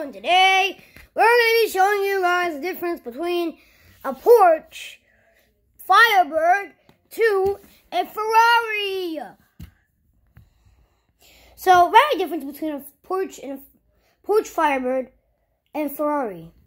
and today we're going to be showing you guys the difference between a Porsche Firebird to a Ferrari. So, very difference between a Porsche Firebird and Ferrari.